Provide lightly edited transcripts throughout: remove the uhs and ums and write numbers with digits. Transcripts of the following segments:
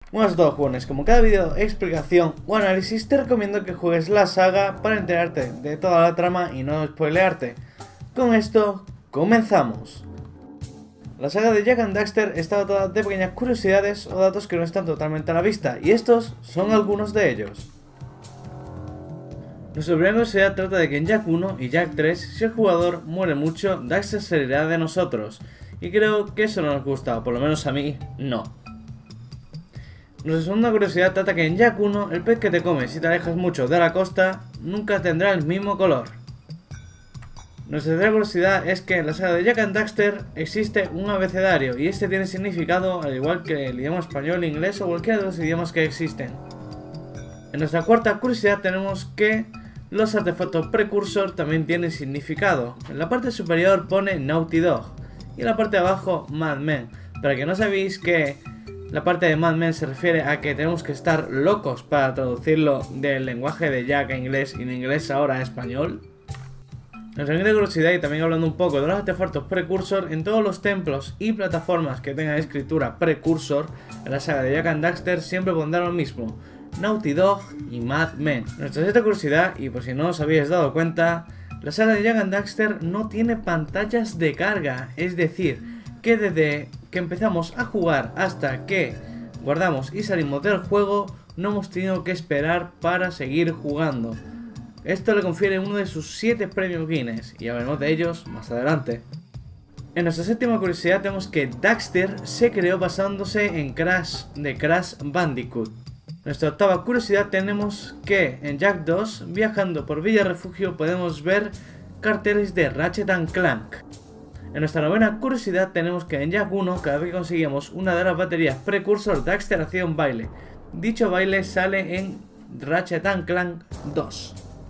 Buenas a todos, jóvenes. Como cada vídeo, explicación o análisis, te recomiendo que juegues la saga para enterarte de toda la trama y no spoilearte. Con esto, comenzamos. La saga de Jak and Daxter está dotada de pequeñas curiosidades o datos que no están totalmente a la vista, y estos son algunos de ellos. Nuestra primera curiosidad trata de que en Jak 1 y Jak 3, si el jugador muere mucho, Daxter se irá de nosotros, y creo que eso no nos gusta, o por lo menos a mí, no. Nuestra segunda curiosidad trata que en Jak 1, el pez que te come si te alejas mucho de la costa, nunca tendrá el mismo color. Nuestra tercera curiosidad es que en la saga de Jak and Daxter existe un abecedario, y este tiene significado al igual que el idioma español, inglés o cualquiera de los idiomas que existen. En nuestra cuarta curiosidad tenemos que los artefactos precursor también tienen significado. En la parte superior pone Naughty Dog y en la parte de abajo Mad Men. Para que no sabéis que la parte de Mad Men se refiere a que tenemos que estar locos para traducirlo del lenguaje de Jak a inglés y de inglés ahora a español. Nuestra siguiente curiosidad, y también hablando un poco de los artefactos precursor, en todos los templos y plataformas que tengan escritura precursor en la saga de Jak and Daxter siempre pondrán lo mismo: Naughty Dog y Mad Men. Nuestra sexta curiosidad, y por si no os habéis dado cuenta, la saga de Jak and Daxter no tiene pantallas de carga, es decir, que desde que empezamos a jugar hasta que guardamos y salimos del juego, no hemos tenido que esperar para seguir jugando. Esto le confiere uno de sus 7 premios Guinness, y hablaremos de ellos más adelante. En nuestra séptima curiosidad tenemos que Daxter se creó basándose en Crash de Crash Bandicoot. En nuestra octava curiosidad tenemos que en Jak 2, viajando por Villa Refugio, podemos ver carteles de Ratchet & Clank. En nuestra novena curiosidad tenemos que en Jak 1, cada vez que conseguimos una de las baterías precursor, Daxter hacía un baile. Dicho baile sale en Ratchet & Clank 2.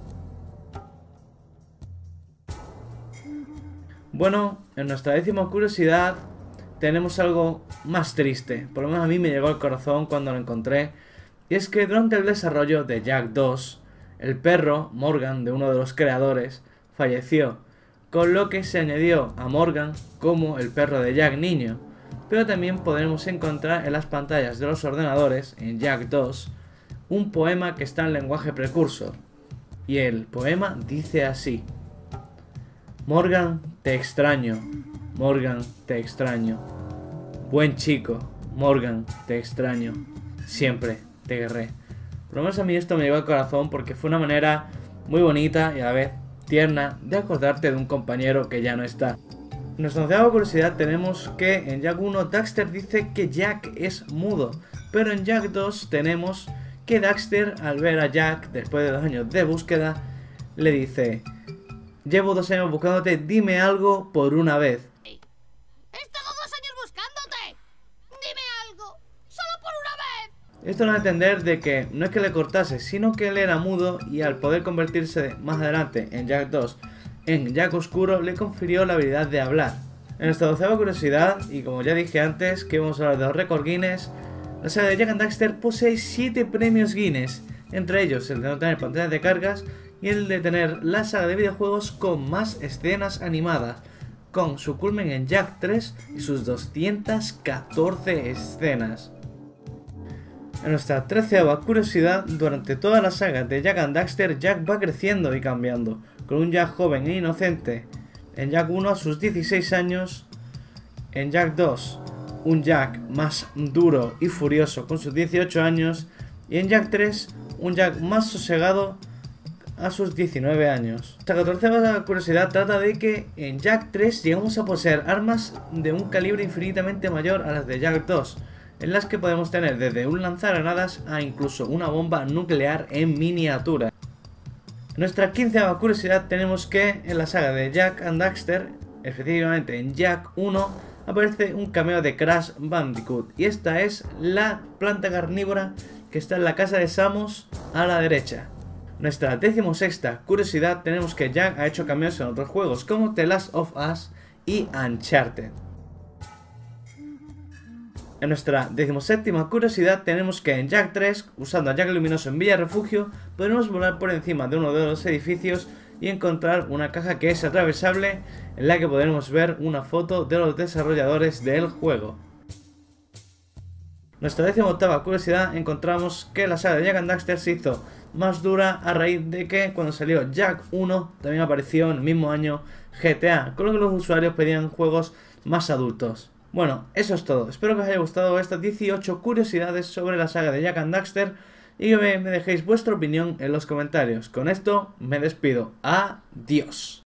Bueno, en nuestra décima curiosidad tenemos algo más triste, por lo menos a mí me llegó al corazón cuando lo encontré, y es que durante el desarrollo de Jak 2, el perro, Morgan, de uno de los creadores, falleció, con lo que se añadió a Morgan como el perro de Jak niño, pero también podremos encontrar en las pantallas de los ordenadores, en Jak 2, un poema que está en lenguaje precursor, y el poema dice así: Morgan, te extraño. Morgan, te extraño. Buen chico. Morgan, te extraño. Siempre te querré. Por lo menos a mí esto me llegó al corazón porque fue una manera muy bonita y a la vez tierna de acordarte de un compañero que ya no está. En nuestra onceava curiosidad tenemos que en Jak 1 Daxter dice que Jak es mudo, pero en Jak 2 tenemos que Daxter, al ver a Jak después de 2 años de búsqueda, le dice: llevo 2 años buscándote, dime algo por una vez. He estado 2 años buscándote. Dime algo, solo por una vez. Esto nos da a entender de que no es que le cortase, sino que él era mudo, y al poder convertirse más adelante en Jak 2 en Jak Oscuro, le confirió la habilidad de hablar. En nuestra 12ª curiosidad, y como ya dije antes que vamos a hablar de los récords Guinness, la saga de Jak and Daxter posee 7 premios Guinness, entre ellos el de no tener pantallas de cargas y el de tener la saga de videojuegos con más escenas animadas, con su culmen en Jak 3 y sus 214 escenas. En nuestra 13ª curiosidad, durante toda la saga de Jak and Daxter, Jak va creciendo y cambiando, con un Jak joven e inocente en Jak 1 a sus 16 años, en Jak 2 un Jak más duro y furioso con sus 18 años, y en Jak 3 un Jak más sosegado a sus 19 años. Esta 14ª curiosidad trata de que en Jak 3 llegamos a poseer armas de un calibre infinitamente mayor a las de Jak 2, en las que podemos tener desde un lanzagranadas a incluso una bomba nuclear en miniatura. En nuestra 15ª curiosidad tenemos que en la saga de Jak and Daxter, específicamente en Jak 1, aparece un cameo de Crash Bandicoot, y esta es la planta carnívora que está en la casa de Samus a la derecha. Nuestra 16ª curiosidad tenemos que Jak ha hecho cameos en otros juegos como The Last of Us y Uncharted. En nuestra 17ª curiosidad tenemos que en Jak 3, usando a Jak Luminoso en Villa Refugio, podremos volar por encima de uno de los edificios y encontrar una caja que es atravesable, en la que podremos ver una foto de los desarrolladores del juego. Nuestra 18ª curiosidad, encontramos que la saga de Jak and Daxter se hizo más dura a raíz de que cuando salió Jak 1 también apareció en el mismo año GTA, con lo que los usuarios pedían juegos más adultos. Bueno, eso es todo. Espero que os haya gustado estas 18 curiosidades sobre la saga de Jak and Daxter y que me dejéis vuestra opinión en los comentarios. Con esto me despido. Adiós.